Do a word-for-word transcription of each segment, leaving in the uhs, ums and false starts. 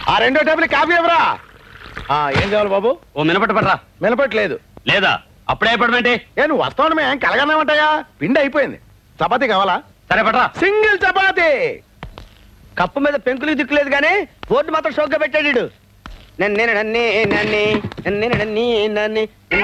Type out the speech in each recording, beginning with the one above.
ఆ రెండో table coffee ఎవరా? ఏం కావాలి బాబు? ఓ మినపట్టు పడరా. మినపట్లేదు లేదా? అప్పుడే పడమంటే ఏ నువ్వు వస్తావు మేము కలగన్నామంటాయా? పిండి అయిపోయింది. చపాతీ కావాలా? సరే పడరా. సింగిల్ చపాతీ. కప్పు మీద పెంకులు దిక్కులేదు కానీ బోర్డు మాత్రం షోక్గా పెట్టాడు. నన్నే నన్నే నన్నే నన్నే నన్నే నన్నే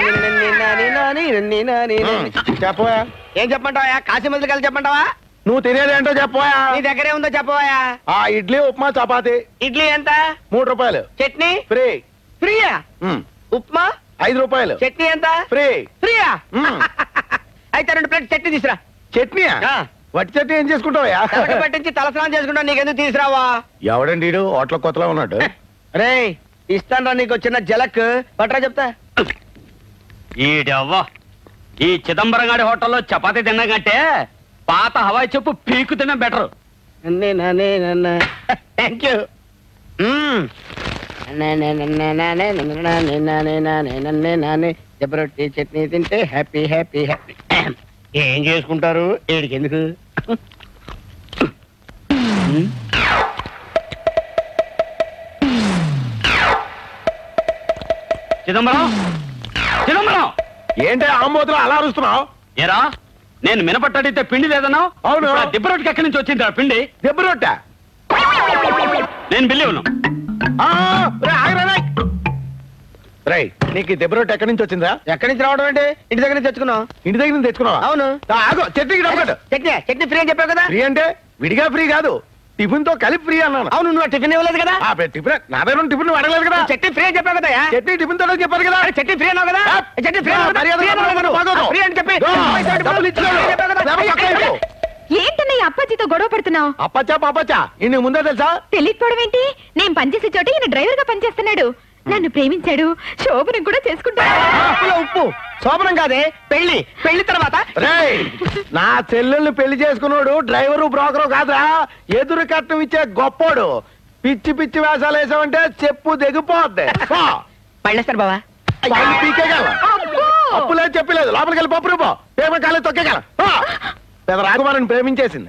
చెప్పవా? ఏం చెప్పమంటావా? కాశీ మందులు కలిసి చెప్పమంటావా? నువ్వు తినేది ఏంటో చెప్పవా? నీ దగ్గరే ఉందో చెప్పవా? ఆ ఇడ్లీ ఉప్మా చపాతీ. ఇడ్లీ ఎంత? మూడు రూపాయలు. చట్నీ ఫ్రీ. ఫ్రీయా? ఉప్మా ఐదు రూపాయలు. చట్నీ ఎంత? ఫ్రీ. ఫ్రీయా? అయితే రెండు ప్లేట్ చట్నీ తీసురా. చట్నీ? వట్టి చట్నీ ఏం చేసుకుంటావా? పట్టించి తలస్నానం చేసుకుంటా. నీకెందుకు తీసురావా? ఎవడండి హోటల్ కొత్తలో ఉన్నాడు. రే ఇస్తాను రా నీకు చిన్న జలక్. పట్రా చెప్తా. ఈడవ్వా ఈ చిదంబరం గారి హోటల్లో చపాతీ తిన్నా కంటే పాత హవాయి చెప్పు పీకు తిన్నా బెటర్. Thank you. జబరొట్టి చట్నీ తింటే హ్యాపీ హ్యాపీ హ్యాపీ. ఏం చేసుకుంటారు ఏడికి ఎందుకు? చిదంబరం చిదంబరం ఏంటి ఆమోదం అలా అరుస్తున్నావు? ఏరా నేను మినపట్టు అడిగితే పిండి లేదన్నావు. అవును. దెబ్బ రొట్టెకి ఎక్కడి నుంచి వచ్చింది పిండి? దెబ్బ రొట్టె నేను బిల్లి ఉన్నాను. రై నీకు దెబ్బ రొట్టె ఎక్కడి నుంచి వచ్చిందా? ఎక్కడి నుంచి రావడం అంటే ఇంటి దగ్గర నుంచి తెచ్చుకున్నావు. ఇంటి దగ్గర నుంచి తెచ్చుకున్నావా? అవును. చట్నీకి డబ్బు. చట్నీ చట్నీ ఫ్రీ అని చెప్పావు కదా. ఫ్రీ అంటే విడిగా ఫ్రీ కాదు, టిఫిన్ తో కలిపి ఫ్రీ అన్నాను. అవును నువ్వు టిఫిన్ ఇవ్వలేదు కదా. టిఫిన్ నా దగ్గర టిఫిన్ అడగలేదు కదా. చట్నీ ఫ్రీ అని చెప్పావు కదా. చట్నీ టిఫిన్ తో చెప్పారు కదా. చట్నీ ఫ్రీ అన్నావు కదా. చట్నీ ఫ్రీ ఫ్రీ అని చెప్పి ఏంటన్నయ్య అప్పాజీతో గొడవ పడుతున్నావు? అప్పచ్చా పాపచ్చా ఇన్ని ముందే తెలుసా? తెలియకపోవడం ఏంటి? నేను పనిచేసే చోట ఈయన డ్రైవర్ గా పనిచేస్తున్నాడు. నన్ను ప్రేమించాడు, శోభనం కూడా చేసుకుంటాడు. ఉప్పు శోభనం కాదే పెళ్లి. పెళ్లి తర్వాత నా చెల్లెల్ని పెళ్లి చేసుకున్నాడు డ్రైవరు బ్రోకరు కాదురా, ఎదురు కట్నం ఇచ్చే గొప్పోడు. పిచ్చి పిచ్చి వేషాలు వేసావంటే చెప్పు దిగిపోద్ది. పళ్ళేస్తారు బావా. పీకేగల అప్పు లేదు చెప్పలేదు. లోపలికి వెళ్ళి పప్పు రూపో పేమ కాలేదు తొక్కేగల. పెద్ద రాకుమారిని ప్రేమించేసింది.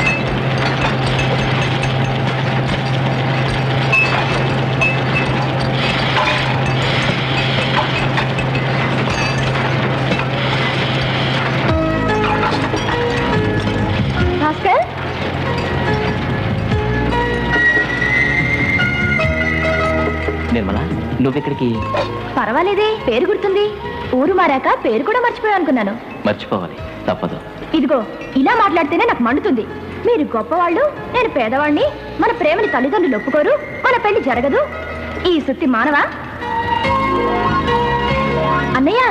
నిర్మల నువ్వెక్కడికి? పర్వాలేదే, పేరు గుర్తుంది. ఊరు మారాక పేరు కూడా మర్చిపోయా అనుకున్నాను. మర్చిపోవాలి తప్పదు. ఇదిగో ఇలా మాట్లాడితేనే నాకు మండుతుంది. మీరు గొప్పవాళ్ళు, నేను పేదవాణ్ణి. మన ప్రేమని తల్లిదండ్రులు ఒప్పుకోరు, మన పెళ్లి జరగదు. ఈ సుత్తి మానవా? అన్నయ్య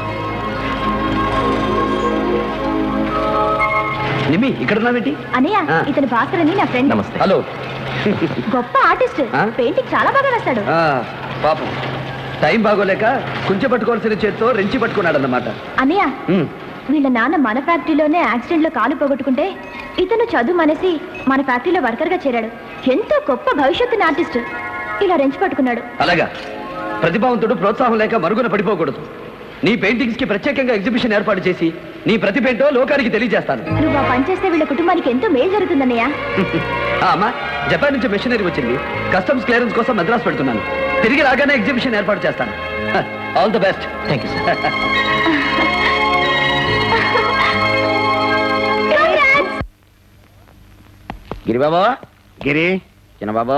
ఇక్కడ ఉన్నావేంటి? అన్నయ్య ఇతని భాస్కర్ అని నా ఫ్రెండ్. నమస్తే. హలో. గొప్ప ఆర్టిస్ట్, పెయింటింగ్ చాలా బాగా వేస్తాడు. పాపం టైం బాగోలేక కుంచె పట్టుకోవాల్సిన చేత్తో రెంచి పట్టుకున్నాడు అన్నమాట. అన్నయ్య వీళ్ళ నాన్న మన ఫ్యాక్టరీలోనే యాక్సిడెంట్ లో కాలు పోగొట్టుకుంటే ఇతను చదువు మనేసి మన ఫ్యాక్టరీలో వర్కర్ గా చేరాడు. ఎంతో గొప్ప భవిష్యత్తుని ఆర్టిస్ట్ ఇలా రెంచి పట్టుకున్నాడు. అలాగా ప్రతిభావంతుడు ప్రోత్సాహం లేక మరుగున పడిపోకూడదు. నీ పెయింటింగ్స్ కి ప్రత్యేకంగా ఎగ్జిబిషన్ ఏర్పాటు చేసి నీ ప్రతిభ ఏంటో లోకానికి తెలియజేస్తాను. నువ్వు ఆ పని చేస్తే వీళ్ళ కుటుంబానికి ఎంతో మేలు జరుగుతుందన్నయ్య. అమ్మా జపాన్ నుంచి మెషినరీ వచ్చింది. కస్టమ్స్ క్లియరెన్స్ కోసం మద్రాసు పెడుతున్నాను. తిరిగి రాగానే ఎగ్జిబిషన్ ఏర్పాటు చేస్తాను. All the best. Thank you sir. Giribabu. Giri Chinnababu.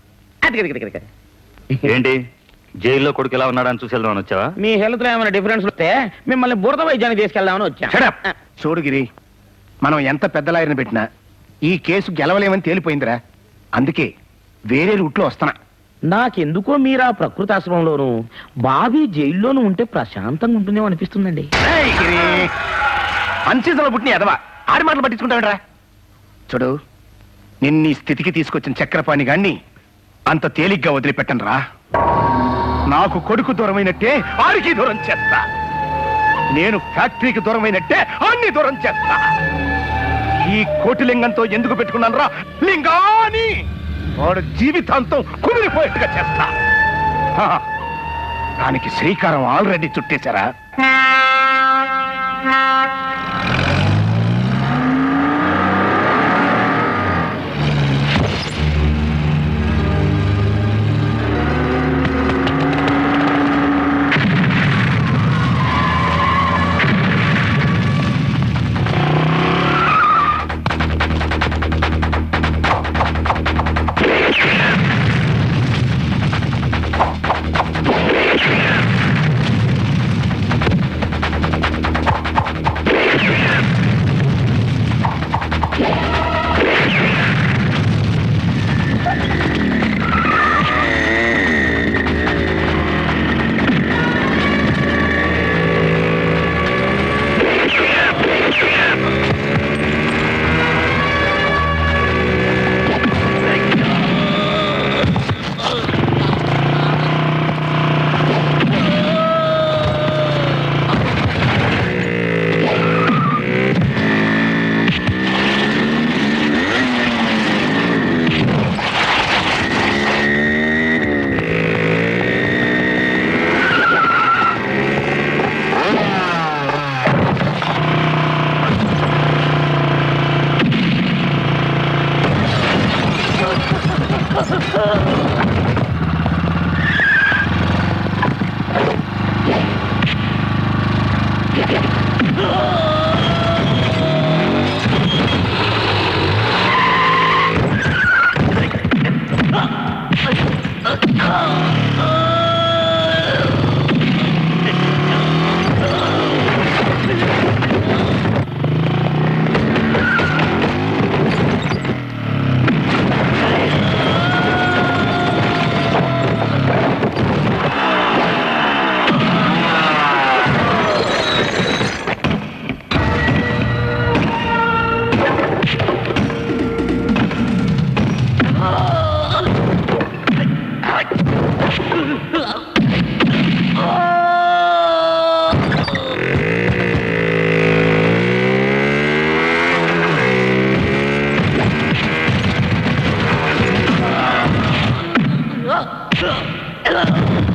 ఏంటి జైల్లో కొడుకు ఎలా ఉన్నాడని చూసి వెళ్దామని వచ్చావా? మీ హెల్త్ లో ఏమైనా డిఫరెన్స్ వస్తే మిమ్మల్ని బురద వైద్యానికి తీసుకెళ్దామని వచ్చా. చూడు గిరి, మనం ఎంత పెద్ద లాయర్ని పెట్టినా ఈ కేసు గెలవలేమని తేలిపోయిందిరా. అందుకే వేరే రూట్లో వస్తున్నా. నాకెందుకో మీరు ఆ ప్రకృతి ఆశ్రమంలోను బాబీ జైల్లోనూ ఉంటే ప్రశాంతంగా ఉంటుందేమో అనిపిస్తుందండి. అన్సీజన్లో పుట్టిన ఎదవా ఆడి మాటలు పట్టించుకుంటావిడ్రా. చూడు, నిన్ను ఈ స్థితికి తీసుకొచ్చిన చక్రపాణి గాన్ని అంత తేలిగ్గా వదిలిపెట్టను రా. నాకు కొడుకు దూరమైనట్టే ఆడికి దూరం చేస్తా. నేను ఫ్యాక్టరీకి దూరమైనట్టే అన్ని దూరం చేస్తా. ఈ కోటిలింగంతో ఎందుకు పెట్టుకున్నాను రా లింగాని? వాడు జీవితాంతం కుదిరిపోయేట్టుగా చేస్తా. దానికి శ్రీకారం ఆల్రెడీ చుట్టేశారా? Ugh!